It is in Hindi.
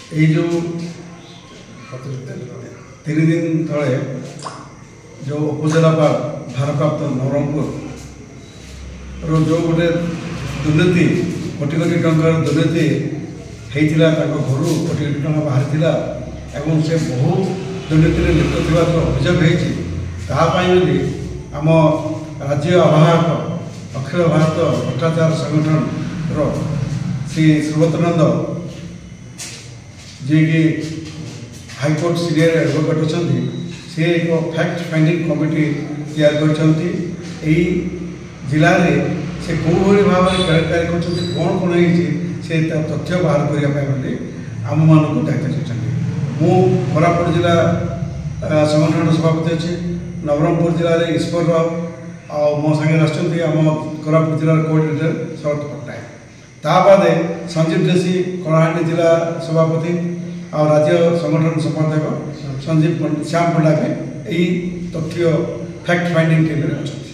ये जो 3 दिन तले जो उपजिलापाल भारप्राप्त नवरंगपुर जो गोटे दुर्नीति कोटी कोटी टंकार दुर्नीति होता घर कोटी कोटी टंका बाहरी एवं से बहुत दुर्नीति लिप्त थी अभियोग होती आम राज्य आवाहक अखिल भारत भ्रष्टाचार संगठन श्री सुब्रतनंद जी की हाईकोर्ट सीनियर एडवोकेट अच्छा सी एक फैक्ट फाइंडिंग कमिटी तैयार कर जिले में से कौन भाव में कार्यकारी कर कौन कौन से तथ्य बाहर करने आम मान दायित्व देते मु कोरापुट जिला संगठन सभापति अच्छे नवरंगपुर जिले में ईश्वर राव आ मो सागे आम कोरापुट जिलार कोऑर्डिनेटर शरद पट्टनायक ताबादे संजीव देशी कलाहांडी जिला सभापति आ राज्य संगठन संपादक संजीव श्याम पंडा भी यही तथ्य फैक्ट फाइंडिंग टीम में अच्छा।